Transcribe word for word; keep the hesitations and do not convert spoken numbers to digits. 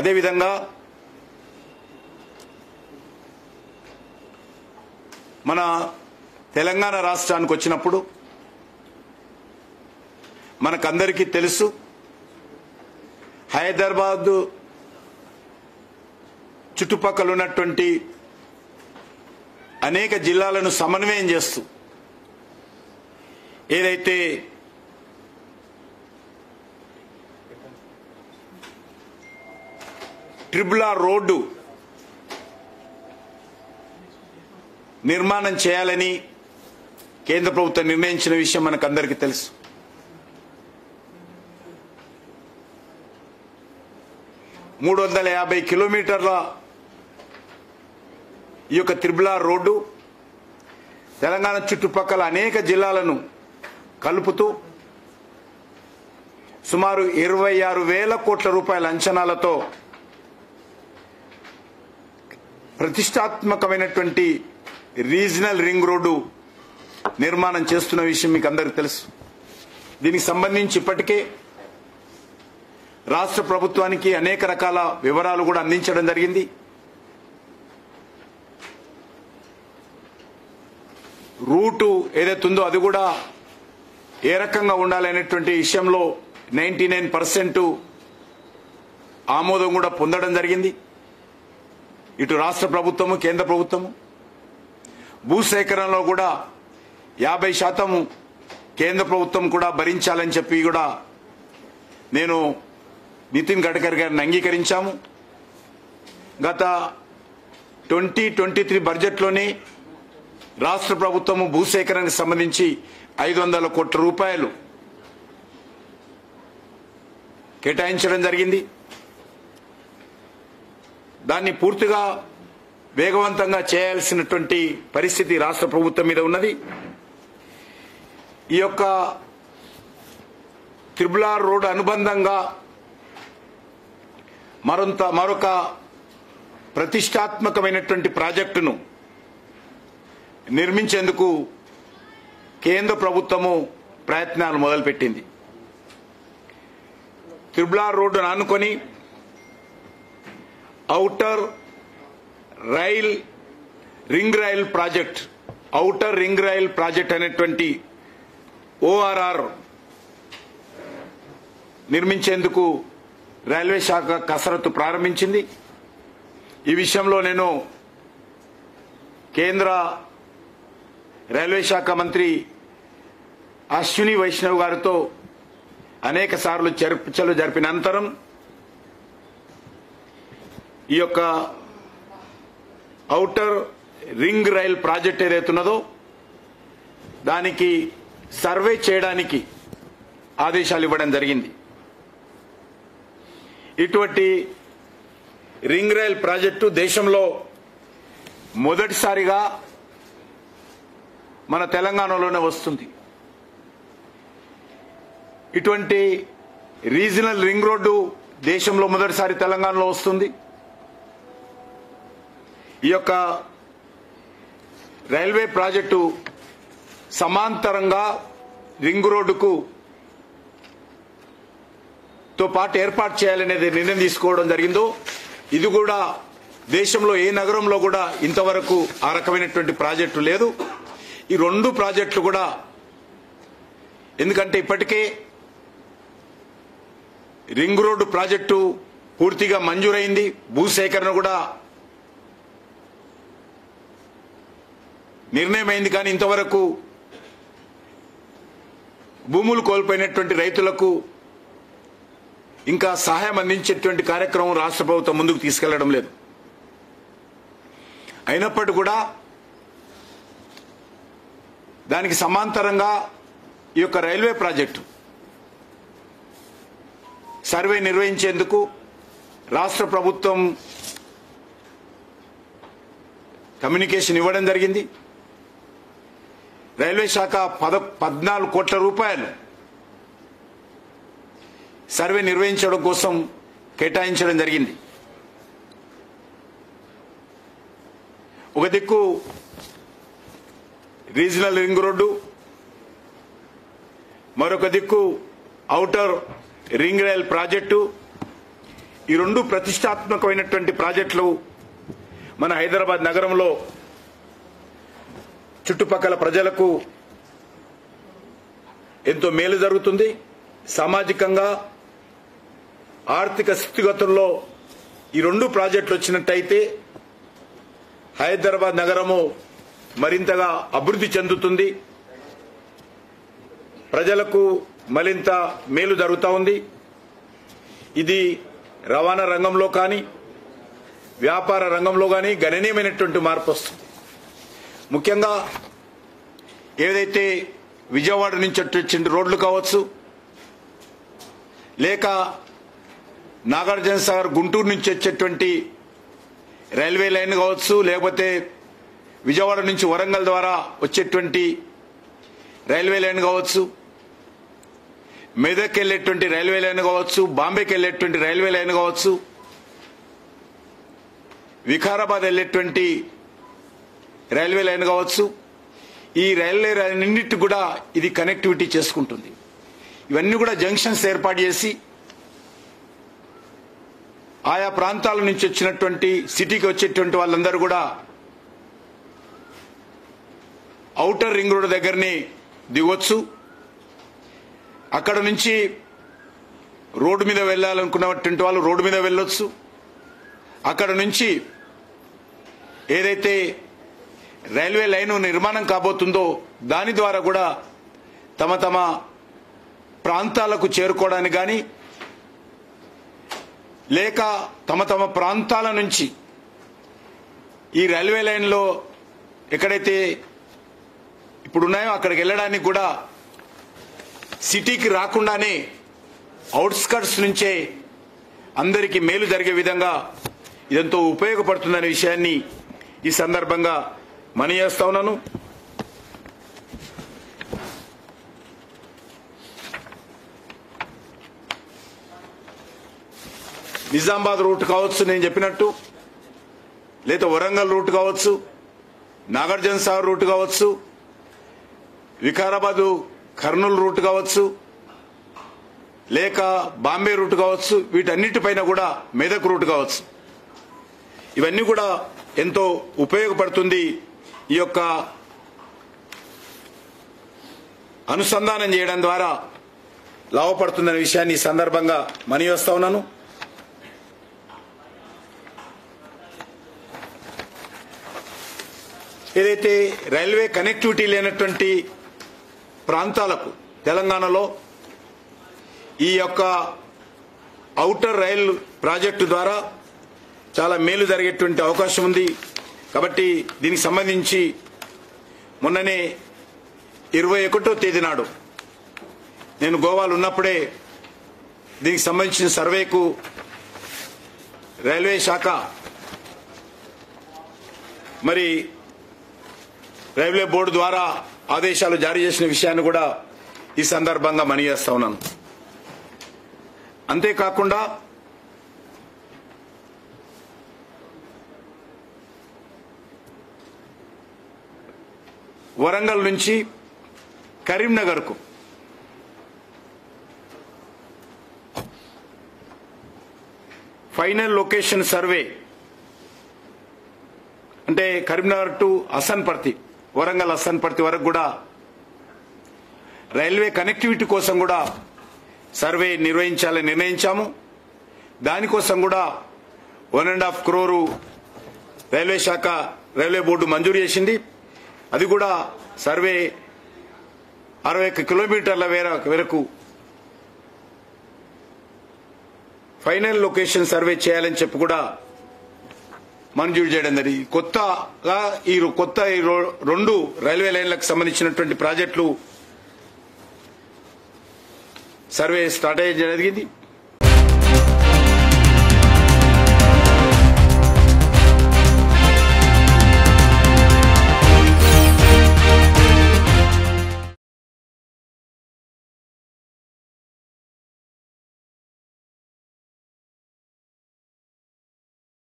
అదేవిధంగా మన తెలంగాణ రాష్ట్రానికి వచ్చినప్పుడు మనకందరికీ తెలుసు, హైదరాబాద్ చుట్టుపక్కల ఉన్నటువంటి అనేక జిల్లాలను సమన్వయం చేస్తూ ఏదైతే ట్రిపుల్ ఆర్ రోడ్డు నిర్మాణం చేయాలని కేంద్ర ప్రభుత్వం నిర్ణయించిన విషయం మనకందరికీ తెలుసు. మూడు వందల యాభై కిలోమీటర్ల ఈ యొక్క ట్రిపుల్ ఆర్ రోడ్డు తెలంగాణ చుట్టుపక్కల అనేక జిల్లాలను కలుపుతూ సుమారు ఇరవై ఆరు వేల కోట్ల రూపాయల అంచనాలతో ప్రతిష్టాత్మకమైనటువంటి రీజనల్ రింగ్ రోడ్డు నిర్మాణం చేస్తున్న విషయం మీకు అందరికీ తెలుసు. దీనికి సంబంధించి ఇప్పటికే రాష్ట్ర ప్రభుత్వానికి అనేక రకాల వివరాలు కూడా అందించడం జరిగింది. రూటు ఏదైతే ఉందో అది కూడా ఏ రకంగా ఉండాలనేటువంటి విషయంలో నైంటీ నైన్ పర్సెంట్ ఆమోదం కూడా పొందడం జరిగింది. ఇటు రాష్ట్ర ప్రభుత్వము కేంద్ర ప్రభుత్వము భూసేకరణలో కూడా యాభై శాతం కేంద్ర ప్రభుత్వం కూడా భరించాలని చెప్పి కూడా నేను నితిన్ గడ్కరీ గారిని అంగీకరించాము. గత ట్వంటీ ట్వంటీ త్రీ బడ్జెట్లోనే రాష్ట్ర ప్రభుత్వము భూసేకరణకు సంబంధించి ఐదు వందల కోట్ల రూపాయలు కేటాయించడం జరిగింది. దాన్ని పూర్తిగా వేగవంతంగా చేయాల్సినటువంటి పరిస్థితి రాష్ట్ర ప్రభుత్వం మీద ఉన్నది. ఈ యొక్క ట్రిపుల్ ఆర్ రోడ్ అనుబంధంగా మరొంత మరొక ప్రతిష్టాత్మకమైనటువంటి ప్రాజెక్టును నిర్మించేందుకు కేంద్ర ప్రభుత్వము ప్రయత్నాలు మొదలుపెట్టింది. ట్రిపుల్ ఆర్ రోడ్డును ఆనుకొని outer rail ring rail project outer ring rail project అనేటువంటి ఓఆర్ఆర్ నిర్మించేందుకు రైల్వే శాఖ కసరత్తు ప్రారంభించింది. ఈ విషయంలో నేను కేంద్ర రైల్వే శాఖ మంత్రి అశ్విని వైష్ణవ్ గారితో అనేక సార్లు చర్చలు జరిపిన అనంతరం ఈ యొక్క ఔటర్ రింగ్ రైల్ ప్రాజెక్ట్ ఏదైతే ఉన్నదో దానికి సర్వే చేయడానికి ఆదేశాలు ఇవ్వడం జరిగింది. ఇటువంటి రింగ్ రైల్ ప్రాజెక్టు దేశంలో మొదటిసారిగా మన తెలంగాణలోనే వస్తుంది. ఇటువంటి రీజనల్ రింగ్ రోడ్డు దేశంలో మొదటిసారి తెలంగాణలో వస్తుంది. ఈ యొక్క రైల్వే ప్రాజెక్టు సమాంతరంగా రింగ్ రోడ్డుకు తో పాటు ఏర్పాటు చేయాలనేది నిర్ణయం తీసుకోవడం జరిగిందో ఇది కూడా దేశంలో ఏ నగరంలో కూడా ఇంతవరకు ఆ రకమైనటువంటి ప్రాజెక్టు లేదు. ఈ రెండు ప్రాజెక్టులు కూడా ఎందుకంటే ఇప్పటికే రింగ్ రోడ్డు ప్రాజెక్టు పూర్తిగా మంజూరైంది. భూసేకరణ కూడా నిర్ణయమైంది. కానీ ఇంతవరకు భూములు కోల్పోయినటువంటి రైతులకు ఇంకా సహాయం అందించేటువంటి కార్యక్రమం రాష్ట్ర ప్రభుత్వం ముందుకు తీసుకెళ్లడం లేదు. అయినప్పటికీ కూడా దానికి సమాంతరంగా ఈ యొక్క రైల్వే ప్రాజెక్టు సర్వే నిర్వహించేందుకు రాష్ట్ర ప్రభుత్వం కమ్యూనికేషన్ ఇవ్వడం జరిగింది. రైల్వే శాఖ పద పద్నాలుగు కోట్ల రూపాయలు సర్వే నిర్వహించడం కోసం కేటాయించడం జరిగింది. ఒక దిక్కు రీజనల్ రింగ్ రోడ్డు, మరొక దిక్కు ఔటర్ రింగ్ రైల్ ప్రాజెక్టు. ఈ రెండు ప్రతిష్టాత్మకమైనటువంటి ప్రాజెక్టులు మన హైదరాబాద్ నగరంలో చుట్టుపక్కల ప్రజలకు ఎంతో మేలు జరుగుతుంది. సామాజికంగా ఆర్థిక స్థితిగతుల్లో ఈ రెండు ప్రాజెక్టులు వచ్చినట్టయితే హైదరాబాద్ నగరము మరింతగా అభివృద్ధి చెందుతుంది. ప్రజలకు మరింత మేలు జరుగుతూ ఉంది. ఇది రవాణా రంగంలో కానీ వ్యాపార రంగంలో కానీ గణనీయమైనటువంటి మార్పు వస్తుంది. ముఖ్యంగా ఏదైతే విజయవాడ నుంచి వచ్చిన రోడ్లు కావచ్చు, లేక నాగార్జున సాగర్ గుంటూరు నుంచి వచ్చేటువంటి రైల్వే లైన్ కావచ్చు, లేకపోతే విజయవాడ నుంచి వరంగల్ ద్వారా వచ్చేటువంటి రైల్వే లైన్ కావచ్చు, మెదక్ వెళ్లేటువంటి రైల్వే లైన్ కావచ్చు, బాంబేకి వెళ్లేటువంటి రైల్వే లైన్ కావచ్చు, వికారాబాద్ వెళ్లేటువంటి రైల్వే లైన్ కావచ్చు, ఈ రైల్వే లైన్నింటి కూడా ఇది కనెక్టివిటీ చేసుకుంటుంది. ఇవన్నీ కూడా జంక్షన్స్ ఏర్పాటు చేసి ఆయా ప్రాంతాల నుంచి వచ్చినటువంటి సిటీకి వచ్చేటువంటి వాళ్ళందరూ కూడా ఔటర్ రింగ్ రోడ్ దగ్గరనే దిగొచ్చు. అక్కడ నుంచి రోడ్డు మీద వెళ్లాలనుకున్నటువంటి వాళ్ళు రోడ్డు మీద వెళ్ళొచ్చు. అక్కడ నుంచి ఏదైతే రైల్వే లైన్ నిర్మాణం కాబోతుందో దాని ద్వారా కూడా తమ తమ ప్రాంతాలకు చేరుకోవడానికి కానీ, లేక తమ తమ ప్రాంతాల నుంచి ఈ రైల్వే లైన్లో ఎక్కడైతే ఇప్పుడు ఉన్నాయో అక్కడికి వెళ్ళడానికి కూడా సిటీకి రాకుండానే అవుట్స్కర్ట్స్ నుంచే అందరికీ మేలు జరిగే విధంగా ఇదంతో ఉపయోగపడుతుందనే విషయాన్ని ఈ సందర్భంగా మనవి చేస్తా ఉన్నాను. నిజామాబాద్ రూట్ కావచ్చు, నేను చెప్పినట్టు, లేదా వరంగల్ రూట్ కావచ్చు, నాగార్జున సాగర్ రూట్ కావచ్చు, వికారాబాదు కర్నూలు రూట్ కావచ్చు, లేక బాంబే రూట్ కావచ్చు, వీటన్నిటిపైన కూడా మెదక్ రూట్ కావచ్చు, ఇవన్నీ కూడా ఎంతో ఉపయోగపడుతుంది. ఈ యొక్క అనుసంధానం చేయడం ద్వారా లాభపడుతుందనే విషయాన్ని ఈ సందర్భంగా మనవి చేస్తా ఉన్నాను. ఏదైతే రైల్వే కనెక్టివిటీ లేనటువంటి ప్రాంతాలకు తెలంగాణలో ఈ యొక్క ఔటర్ రైల్ ప్రాజెక్టు ద్వారా చాలా మేలు జరిగేటువంటి అవకాశం ఉంది. కాబట్టి దీనికి సంబంధించి మొన్ననే ఇరవై ఒకటో తేదీ నాడు నేను గోవాలో ఉన్నప్పుడే దీనికి సంబంధించిన సర్వేకు రైల్వే శాఖ మరి రైల్వే బోర్డు ద్వారా ఆదేశాలు జారీ చేసిన విషయాన్ని కూడా ఈ సందర్భంగా మనవి చేస్తా ఉన్నాను. అంతేకాకుండా వరంగల్ నుంచి కరీంనగర్కు ఫైనల్ లొకేషన్ సర్వే, అంటే కరీంనగర్ టు హసన్పర్తి, వరంగల్ హసన్పర్తి వరకు కూడా రైల్వే కనెక్టివిటీ కోసం కూడా సర్వే నిర్వహించాలని నిర్ణయించాము. దానికోసం కూడా one and half crore railway శాఖ రైల్వే బోర్డు మంజూరు చేసింది. అది కూడా సర్వే అరవై కిలోమీటర్ల వరకు ఫైనల్ లొకేషన్ సర్వే చేయాలని చెప్పి కూడా మంజూరు చేయడం జరిగింది. కొత్తగా ఈ కొత్త రెండు రైల్వే లైన్లకు సంబంధించినటువంటి ప్రాజెక్టులు సర్వే స్టార్ట్ అయ్యే జరిగింది.